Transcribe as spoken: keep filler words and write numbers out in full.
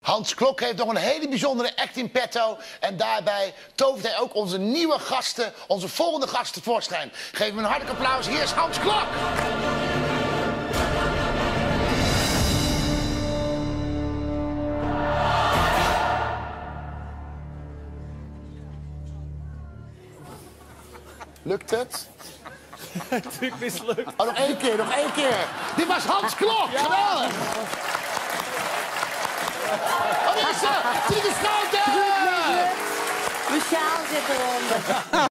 Hans Klok heeft nog een hele bijzondere act in petto. En daarbij tovert hij ook onze nieuwe gasten, onze volgende gasten tevoorschijn. Geef hem een hartelijk applaus. Hier is Hans Klok. Lukt het? Natuurlijk mislukt. Oh, nog één keer, nog één keer. Dit was Hans Klok. Ja. Geweldig. Oh, dit is ze. Zie de schoten. Mijn sjaal zit eronder.